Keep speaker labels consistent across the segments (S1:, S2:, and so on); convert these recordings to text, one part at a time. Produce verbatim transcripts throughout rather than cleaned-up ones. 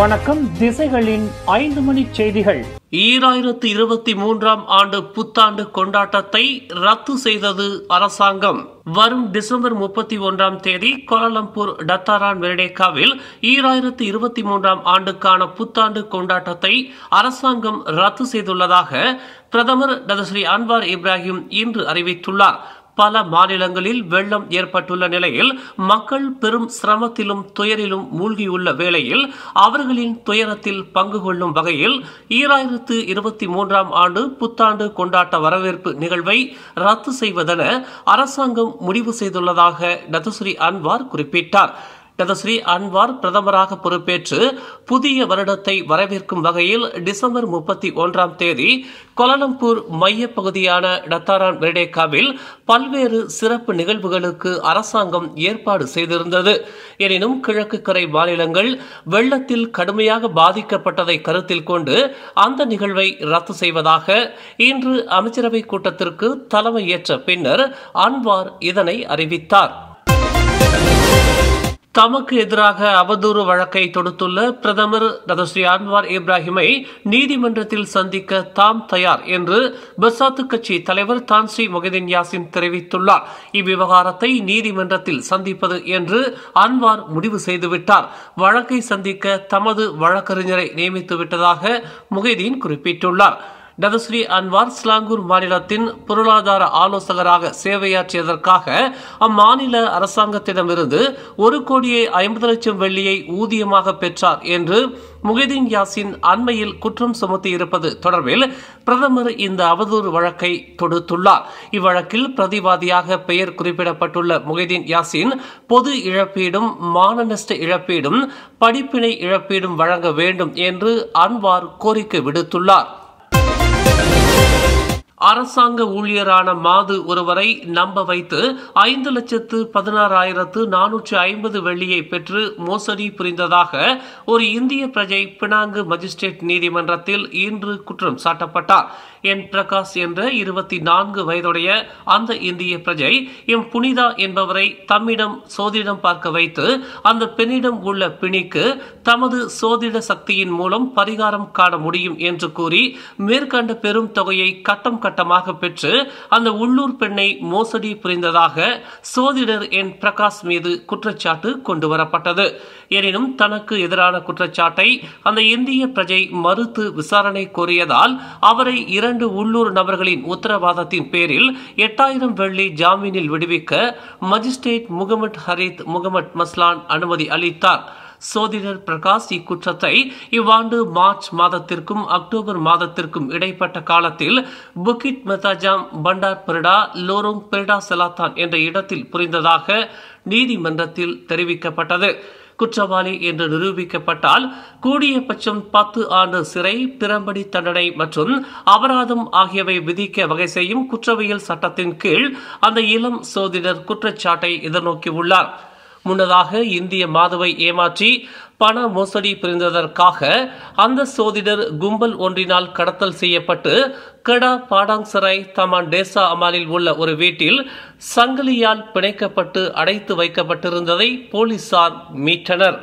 S1: வணக்கம். திசைகளின் ஐந்து மணி செய்திகள். ஈராயிரத்து இருபத்தி மூன்றாம் ஆண்டு புத்தாண்டு கொண்டாட்டத்தை ரத்து செய்தது அரசாங்கம். வரும் டிசம்பர் முப்பத்தி ஒன்றாம் தேதி கோலாலம்பூர் டத்தாரான் மெர்டேக்காவில் ஈராயிரத்து இருபத்தி மூன்றாம் ஆண்டுக்கான புத்தாண்டு கொண்டாட்டத்தை அரசாங்கம் ரத்து செய்துள்ளதாக பிரதமர் டதஸ்ரீ அன்வார் இப்ராஹிம் இன்று அறிவித்துள்ளார். பல மாநிலங்களில் வெள்ளம் ஏற்பட்டுள்ள நிலையில் மக்கள் பெரும் சிரமத்திலும் துயரிலும் மூழ்கியுள்ள வேளையில் அவர்களின் துயரத்தில் பங்கு கொள்ளும் வகையில் ஈராயிரத்து இருபத்தி மூன்றாம் ஆண்டு புத்தாண்டு கொண்டாட்ட வரவேற்பு நிகழ்வை ரத்து செய்வதென அரசாங்கம் முடிவு செய்துள்ளதாக டதஸ்ரீ அன்வார் குறிப்பிட்டார். டதஸ்ரீ அன்வார் பிரதமராக பொறுப்பேற்று புதிய வருடத்தை வரவேற்கும் வகையில் டிசம்பர் முப்பத்தி ஒன்றாம் தேதி கோலாலம்பூர் மைய பகுதியான டத்தாரான் மெர்டேக்காவில் பல்வேறு சிறப்பு நிகழ்வுகளுக்கு அரசாங்கம் ஏற்பாடு செய்திருந்தது. எனினும் கிழக்கு கரை மாநிலங்கள் வெள்ளத்தில் கடுமையாக பாதிக்கப்பட்டதை கருத்தில் கொண்டு அந்த நிகழ்வை ரத்து செய்வதாக இன்று அமைச்சரவை கூட்டத்திற்கு தலைமையேற்ற பின்னர் அன்வார் இதனை அறிவித்தார். தமக்கு எதிராக அவதூறு வழக்கை தொடுத்துள்ள பிரதமர் டதஸ்ரீ அன்வார் இப்ராஹிமை நீதிமன்றத்தில் சந்திக்க தாம் தயார் என்று பசாத்து கட்சி தலைவர் தான்ஸ்ரீ மொஹிதீன் யாசின் தெரிவித்துள்ளார். இவ்விவகாரத்தை நீதிமன்றத்தில் சந்திப்பது என்று அன்வார் முடிவு செய்துவிட்டார். வழக்கை சந்திக்க தமது வழக்கறிஞரை நியமித்து விட்டதாக மொஹிதீன் குறிப்பிட்டுள்ளார். டதஸ்ரீ அன்வார் ஸ்லாங்கூர் மாநிலத்தின் பொருளாதார ஆலோசகராக சேவையாற்றியதற்காக அம்மாநில அரசாங்கத்திடமிருந்து ஒரு கோடியே ஐம்பது லட்சம் வெள்ளியை ஊதியமாக பெற்றார் என்று மொஹிதீன் யாசின் அண்மையில் குற்றம் சுமத்தி இருப்பது தொடர்பில் பிரதமர் இந்த அவதூறு வழக்கை தொடுத்துள்ளார். இவ்வழக்கில் பிரதிவாதியாக பெயர் குறிப்பிடப்பட்டுள்ள மொஹிதீன் யாசின் பொது இழப்பீடும் மான நஷ்ட இழப்பீடும் படிப்பினை இழப்பீடும் வழங்க வேண்டும் என்று அன்வார் கோரிக்கை விடுத்துள்ளார். அரசாங்க ஊழியரான மாது ஒருவரை நம்ப வைத்து ஐந்து லட்சத்து பதினாறாயிரத்து நானூற்று ஐம்பது வெள்ளியை பெற்று மோசடி புரிந்ததாக ஒரு இந்திய பிரஜை பினாங்கு மஜிஸ்ட்ரேட் நீதிமன்றத்தில் இன்று குற்றம் சாட்டப்பட்டார். என் பிரகாஷ் என்ற இருபத்தி நான்கு வயதுடைய அந்த இந்திய பிரஜை எம் புனிதா என்பவரை தம்மிடம் சோதிடம் பார்க்க வைத்து அந்த பெண்ணிடம் உள்ள பிணிக்கு தமது சோதிட சக்தியின் மூலம் பரிகாரம் காண முடியும் என்று கூறி மேற்கண்ட பெரும் தொகையை கட்டம் கட்டமாக பெற்று அந்த உள்ளூர் பெண்ணை மோசடி புரிந்ததாக சோதிடர் என் பிரகாஷ் மீது குற்றச்சாட்டு கொண்டு வரப்பட்டது. எனினும் தனக்கு எதிரான குற்றச்சாட்டை அந்த இந்திய பிரஜை மறுத்து விசாரணை கோரியதால் அவரை இரண்டு உள்ளூர் நபர்களின் உத்தரவாதத்தின் பேரில் எட்டாயிரம் வெள்ளி ஜாமீனில் விடுவிக்க magistrate Mohamad Harith Mohamad Mazlan அனுமதி அளித்தார். சோதிடர் பிரகாஷ் இக்குற்றத்தை இவ்வாண்டு மார்ச் மாதத்திற்கும் அக்டோபர் மாதத்திற்கும் இடைப்பட்ட காலத்தில் புக்கிட் மெத்தாஜாம் பண்டார் பெர்டா லோரோங் பெர்டா செலாத்தான் என்ற இடத்தில் புரிந்ததாக நீதிமன்றத்தில் தெரிவிக்கப்பட்டது. குற்றவாளி என்று நிரூபிக்கப்பட்டால் கூடியபட்சம் பத்து ஆண்டு சிறை, பிறம்படி தண்டனை மற்றும் அபராதம் ஆகியவை விதிக்க வகை செய்யும் குற்றவியல் சட்டத்தின் கீழ் அந்த இளம் சோதிடர் குற்றச்சாட்டை எதிர்நோக்கியுள்ளார். முன்னதாக இந்திய மாதுவை ஏமாற்றி பண மோசடி புரிந்ததற்காக அந்த சோதிடர் கும்பல் ஒன்றினால் கடத்தல் செய்யப்பட்டு கடா பாடாங்சராய் தமான் டேசா அமாலில் உள்ள ஒரு வீட்டில் சங்கிலியால் பிணைக்கப்பட்டு அடைத்து வைக்கப்பட்டிருந்ததை போலீசார் மீட்டனர்.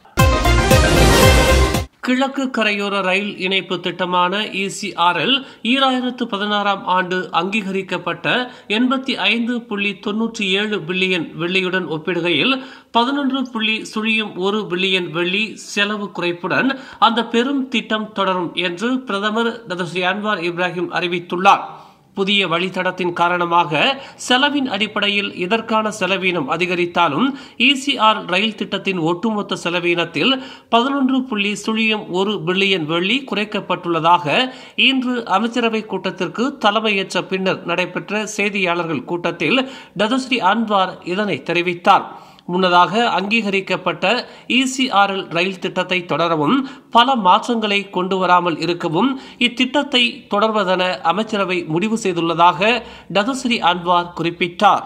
S1: கிழக்கு கரையோர ரயில் இணைப்பு திட்டமான இசிஆர்எல் ஈராயிரத்து பதினாறாம் ஆண்டு அங்கீகரிக்கப்பட்ட எண்பத்தி ஐந்து புள்ளி தொன்னூற்றி ஏழு பில்லியன் வெள்ளியுடன் ஒப்பிடுகையில் பதினொன்று புள்ளி சுழியம் ஒரு பில்லியன் வெள்ளி செலவு குறைப்புடன் அந்த பெரும் திட்டம் தொடரும் என்று பிரதமர் டதஸ்ரீ அன்வார் இப்ராஹிம் அறிவித்துள்ளார். புதிய வழித்தடத்தின் காரணமாக செலவின் அடிப்படையில் இதற்கான செலவீனம் அதிகரித்தாலும் இசிஆர் ரயில் திட்டத்தின் ஒட்டுமொத்த செலவீனத்தில் பதினொன்று புள்ளி சுழியம் ஒரு பில்லியன் வெள்ளி குறைக்கப்பட்டுள்ளதாக இன்று அமைச்சரவை கூட்டத்திற்கு தலைமையேற்ற பின்னர் நடைபெற்ற செய்தியாளர்கள் கூட்டத்தில் டதஸ்ரீ அன்வார் இதனை தெரிவித்தார். முன்னதாக அங்கீகரிக்கப்பட்ட இசிஆர்எல் ரயில் திட்டத்தை தொடரவும் பல மாற்றங்களை கொண்டு வராமல் இருக்கவும் இத்திட்டத்தை தொடர்வதென அமைச்சரவை முடிவு செய்துள்ளதாக டதஸ்ரீ அன்வார் குறிப்பிட்டார்.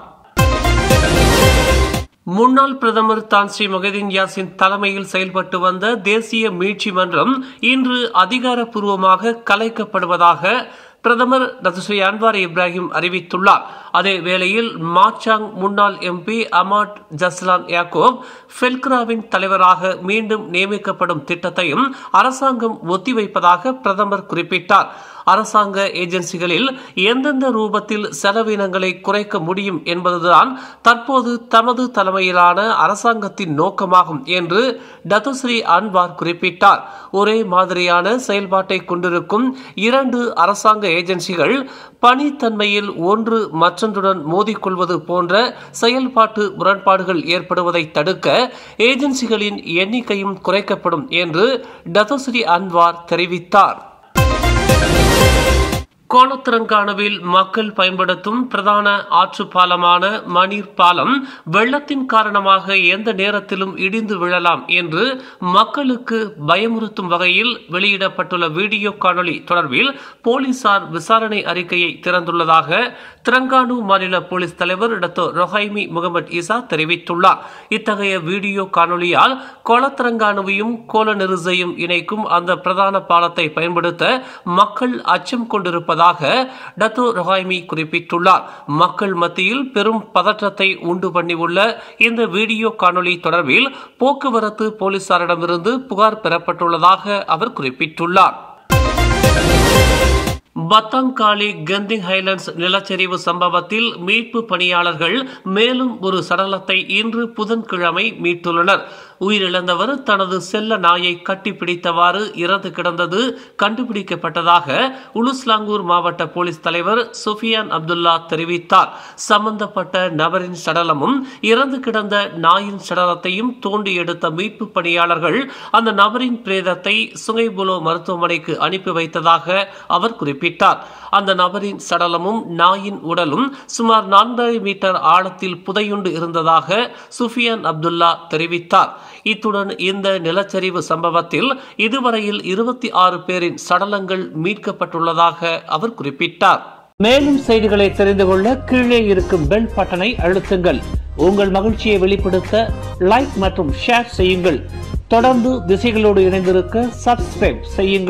S1: முன்னாள் பிரதமர் தான்ஸ்ரீ மொஹிதீன் யாசின் தலைமையில் செயல்பட்டு வந்த தேசிய மீட்சி மன்றம் இன்று அதிகாரப்பூர்வமாக கலைக்கப்படுவதாக பிரதமர் டத்துஸ்ரீ அன்வார் இப்ராஹிம் அறிவித்துள்ளார். அதே வேளையில் மாச்சாங் முன்னாள் எம்பி அமாட் ஜஸ்லான் யாக்கோப் ஃபெல்க்ராவின் தலைவராக மீண்டும் நியமிக்கப்படும் திட்டத்தையும் அரசாங்கம் ஒத்திவைப்பதாக பிரதமர் குறிப்பிட்டார். அரசாங்க ஏஜென்சிகளில் எந்தெந்த ரூபத்தில் செலவினங்களை குறைக்க முடியும் என்பதுதான் தற்போது தமது தலைமையிலான அரசாங்கத்தின் நோக்கமாகும் என்று டத்துஸ்ரீ அன்வார் குறிப்பிட்டார். ஒரே மாதிரியான செயல்பாட்டை கொண்டிருக்கும் இரண்டு அரசாங்க ஏஜென்சிகள் பணித்தன்மையில் ஒன்று மற்றொன்றுடன் மோதிக்கொள்வது போன்ற செயல்பாட்டு முரண்பாடுகள் ஏற்படுவதை தடுக்க ஏஜென்சிகளின் எண்ணிக்கையும் குறைக்கப்படும் என்று டத்துஸ்ரீ அன்வார் தெரிவித்தார். கோலத்திரங்கானுவில் மக்கள் பயன்படுத்தும் பிரதான ஆற்று பாலமான மணீர் பாலம் வெள்ளத்தின் காரணமாக எந்த நேரத்திலும் இடிந்து விழலாம் என்று மக்களுக்கு பயமுறுத்தும் வகையில் வெளியிடப்பட்டுள்ள வீடியோ காணொளி தொடர்பில் போலீசார் விசாரணை அறிக்கையை திறந்துள்ளதாக திரங்கானு மாநில போலீஸ் தலைவர் டாக்டர் ரொஹைமி முகமது ஈசா தெரிவித்துள்ளார். இத்தகைய வீடியோ காணொளியால் கோலத்திரங்கானுவையும் கோலநெரிசையும் இணைக்கும் அந்த பிரதான பாலத்தை பயன்படுத்த மக்கள் அச்சம் கொண்டிருப்பதாக டாக்டர் ரொஹைமி குறிப்பிட்டுள்ளார். மக்கள் மத்தியில் பெரும் பதற்றத்தை உண்டு பண்ணியுள்ள இந்த வீடியோ காணொளி தொடர்பில் போக்குவரத்து போலீசாரிடமிருந்து புகார் பெறப்பட்டுள்ளதாக அவர் குறிப்பிட்டுள்ளார். பத்தாங்காலி கெந்திங் ஹைலண்ட்ஸ் நிலச்சரிவு சம்பவத்தில் மீட்பு பணியாளர்கள் மேலும் ஒரு சடலத்தை இன்று புதன்கிழமை மீட்டுள்ளனர். உயிரிழந்தவர் தனது செல்ல நாயை கட்டிப்பிடித்தவாறு இறந்து கிடந்தது கண்டுபிடிக்கப்பட்டதாக உலுஸ்லாங்கூர் மாவட்ட போலீஸ் தலைவர் சுஃபியான் அப்துல்லா தெரிவித்தார். சம்பந்தப்பட்ட நபரின் சடலமும் இறந்து கிடந்த நாயின் சடலத்தையும் தோண்டி எடுத்த மீட்பு பணியாளர்கள் அந்த நபரின் பிரேதத்தை சுங்கைபுலோ மருத்துவமனைக்கு அனுப்பி வைத்ததாக அவர் குறிப்பிட்டார். அந்த நபரின் சடலமும் நாயின் உடலும் சுமார் நான்கரை மீட்டர் ஆழத்தில் புதையுண்டு இருந்ததாக சுஃபியான் அப்துல்லா தெரிவித்தார். இத்துடன் இந்த நிலச்சரிவு சம்பவத்தில் இதுவரையில் இருபத்தி ஆறு பேரின் சடலங்கள் மீட்கப்பட்டுள்ளதாக அவர் குறிப்பிட்டார். மேலும் செய்திகளை தெரிந்து கொள்ள கீழே இருக்கும் பெல் பட்டனை அழுத்துங்கள். உங்கள் மகிழ்ச்சியை வெளிப்படுத்த லைக் மற்றும் ஷேர் செய்யுங்கள். தொடர்ந்து திசைகளோடு இணைந்திருக்க சப்ஸ்கிரைப் செய்யுங்கள்.